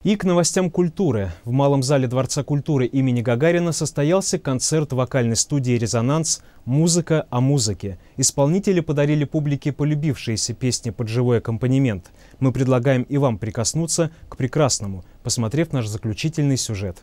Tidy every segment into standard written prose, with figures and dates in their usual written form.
И к новостям культуры. В Малом зале Дворца культуры имени Гагарина состоялся концерт вокальной студии «Резонанс. Музыка о музыке». Исполнители подарили публике полюбившиеся песни под живой аккомпанемент. Мы предлагаем и вам прикоснуться к прекрасному, посмотрев наш заключительный сюжет.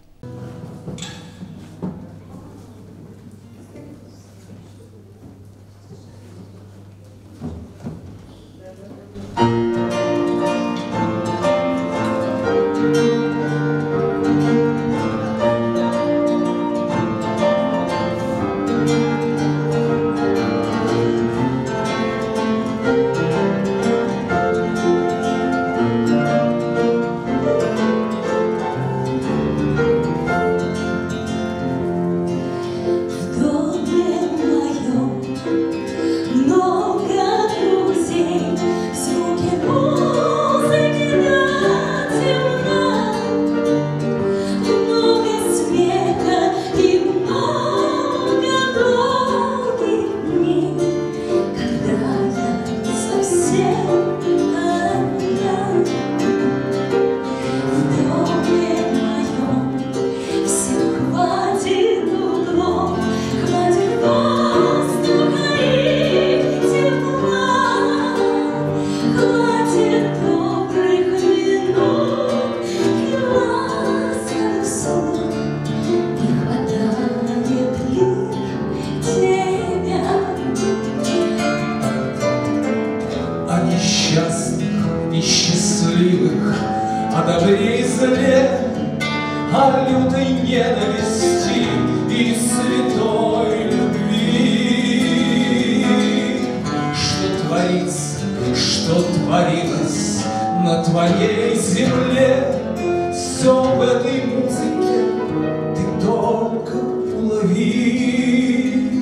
И счастливых, о добре и зле, о лютой ненависти и святой любви. Что творится, что творилось на твоей земле, все в этой музыке ты только улови.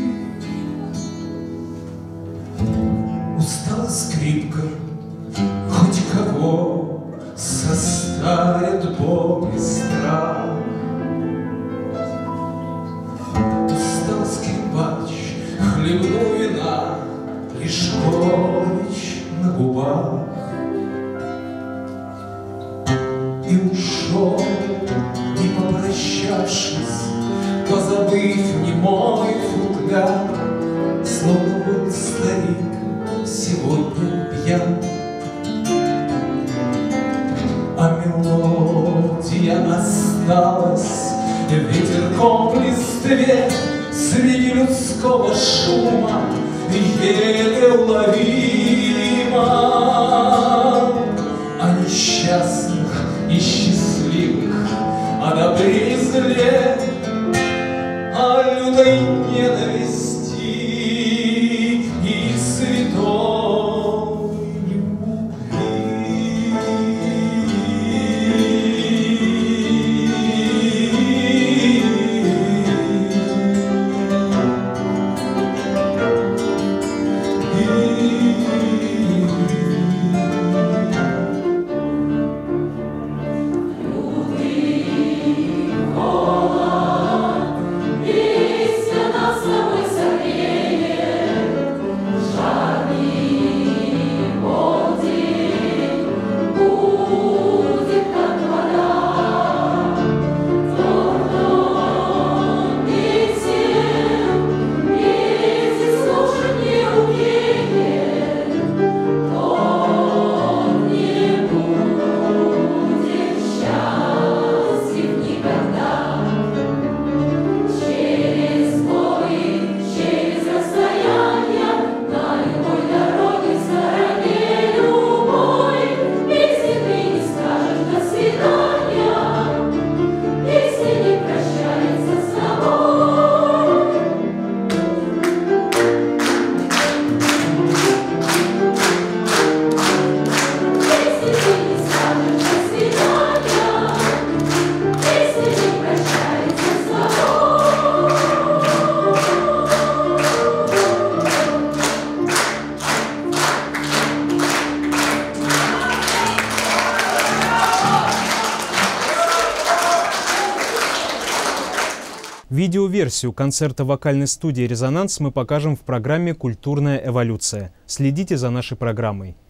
Устала скрипка, хоть кого состарит боль и страх. Устал скрипач, хлебнул вина, лишь горечь на губах. И ушел, не попрощавшись, позабыв немой футляр, словно был старик сегодня пьян. А мелодия осталась ветерком в листве, среди людского шума еле уловима. О несчастных и счастливых, о добре и зле, о лютой ненависти и святой любви. Видеоверсию концерта вокальной студии «Резонанс» мы покажем в программе «Культурная эволюция». Следите за нашей программой.